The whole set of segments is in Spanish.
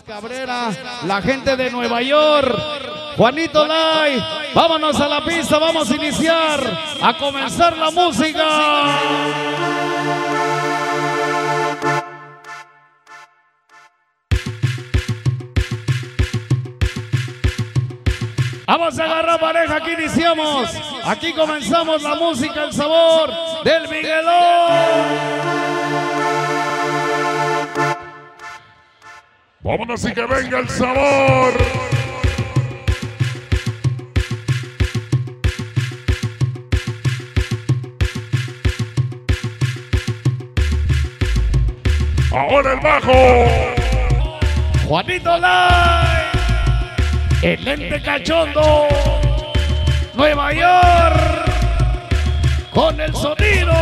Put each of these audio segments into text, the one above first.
Cabrera, la gente de Nueva York, Juanito Lai, vámonos a la pista, vamos a iniciar, a comenzar la música. Vamos a agarrar pareja, aquí iniciamos, aquí comenzamos la música, el sabor del Miguelón. Vámonos y que venga el sabor. Ahora el bajo. Juanito Lai, el lente cachondo, Nueva York, con el sonido.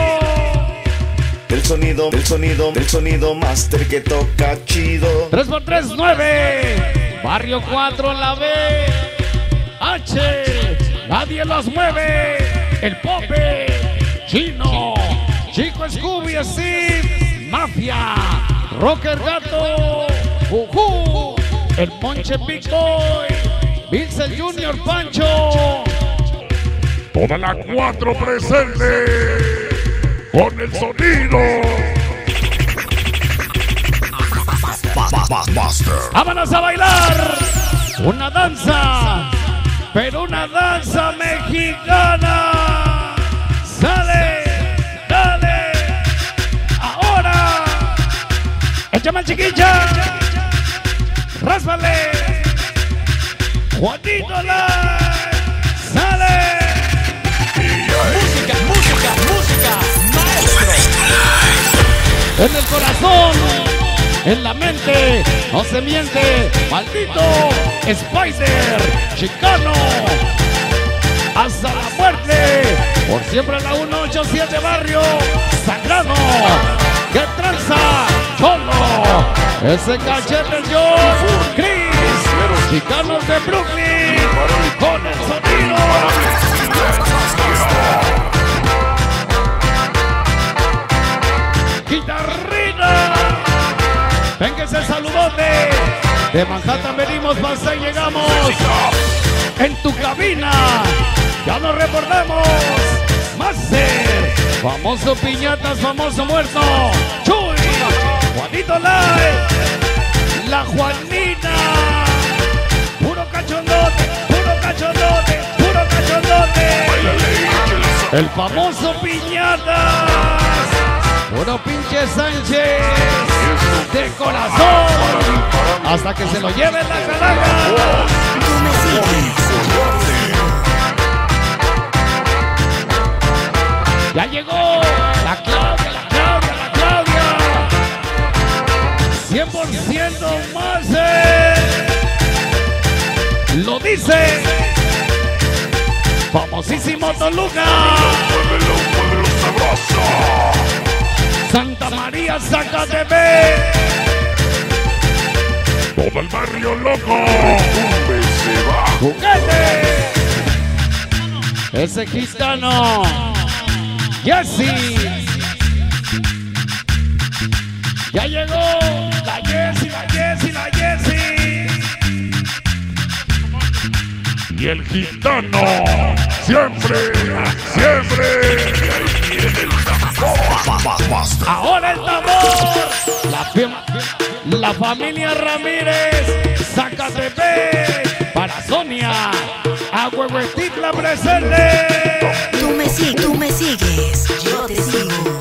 El sonido master que toca chido. 3x3, 9. Barrio 4, la B. H. Nadie los mueve. El Pope. Chino. Chico Scooby, Steve. Mafia. Rocker Gato. El Monche Big Boy. Vincent Junior Pancho. Toda la 4 presente. Con el sonido. ¡Vámonos a bailar! Una danza, pero una danza mexicana. ¡Sale! ¡Dale! ¡Ahora! ¡Échame chiquilla! ¡Ráspale! ¡Juanito Lai! ¡Sale! ¡Música! En el corazón, en la mente, no se miente, maldito Spider, Chicano, hasta la muerte, por siempre en la 187 Barrio Sagrado, que tranza, Cholo, ese cachete John, Chris, Chicanos de Brooklyn, con el sonido. Guitarrina, venga ese saludote. De Manhattan venimos, hasta ahí llegamos. En tu cabina, ya nos recordamos. Master, famoso Piñatas, famoso muerto. Chuy, Juanito Lai, la Juanina. Puro cachondote, puro cachondote, puro cachondote. El famoso Piñatas. Puro pinche Sánchez, de corazón, hasta que se lo lleve la calaca. Ya llegó la Claudia, 100% más. Lo dice, famosísimo Toluca. Santa María, Zacatepec. Todo el barrio loco. Juguete. Ese gitano. Jessy. Ya llegó la Jessy. Y el gitano. Siempre. Ahora el tambor. La familia Ramírez, Zacatepec, para Sonia, Agüehuetitla presente. Tú me sigues, yo te sigo.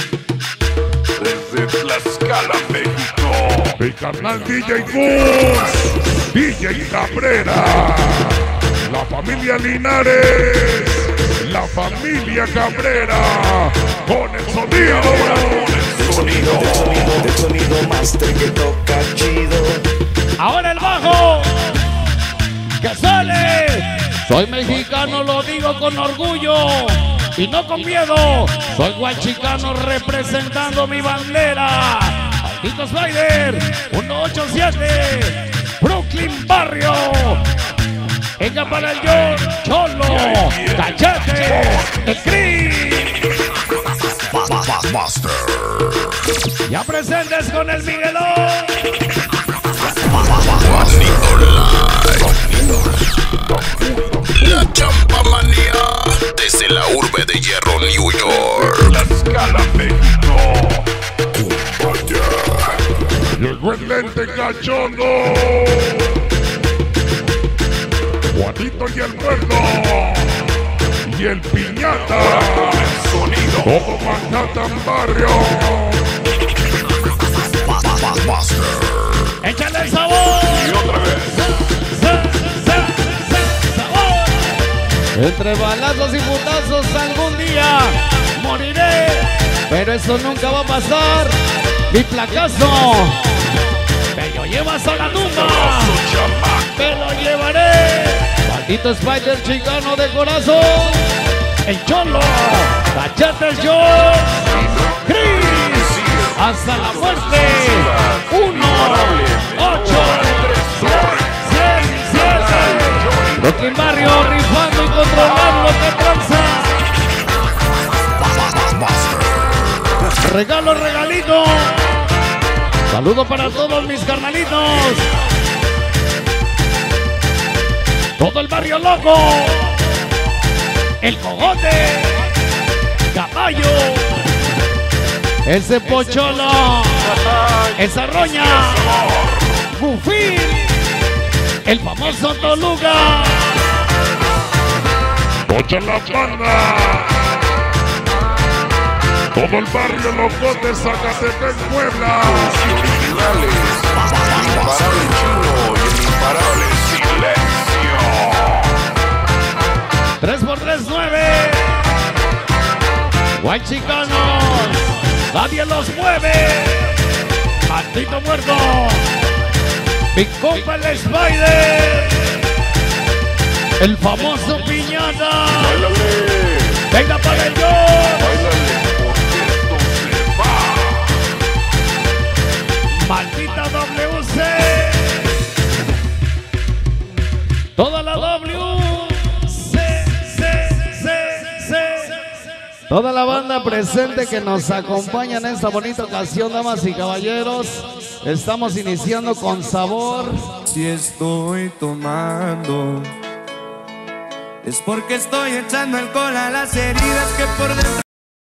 Desde Tlaxcala, México. Mi carnal DJ Gus, DJ Cabrera, la familia Linares, la familia Cabrera, con el sonido. El sonido master que toca chido. Ahora el bajo, que sale. Soy mexicano, lo digo con orgullo y no con miedo. Soy guachicano representando mi bandera. Maldito Spider, 187, Brooklyn Barrio. Venga para el John, Cholo, Cachete, el Cris. Master. Ya presentes con el Miguelón. New York. Tlaxcala, México. Llegó el lente cachondo. Juanito y el muerto. Y el piñata. El sonido. Todo Manhattan Barrio. ¡Échale sabor! Y otra vez. ¡Sabor! Entre balazos y putazos algún día moriré, pero eso nunca va a pasar. Mi placazo me lo llevas a la tumba, me lo llevaré. Maldito Spider chicano de corazón, el Cholo, Cachete el George, Chris, hasta la muerte. 1, 8, 7, Brooklyn Barrio rifando y controlando que tranza. Regalo, regalito. Saludo para todos mis carnalitos. Todo el barrio loco. El cogote. Caballo. Ese pocholo. Esa roña. Bufín. El famoso Toluca. Pocha la banda. Todo el barrio loco de Zacatepec, Puebla. Originales. Imparable Chino y el imparable Silencio. 3x3, 9. Guaychicanos. Nadie los mueve. Maldito muerto. Mi compa el Spider. El famoso piñata. Báilale. Venga para el yo. Báilale, porque esto se va. Maldita WC. Toda la Toda la banda presente que nos acompaña en esta bonita ocasión, damas y caballeros. Estamos iniciando con sabor. Si estoy tomando, es porque estoy echando alcohol a las heridas que por dentro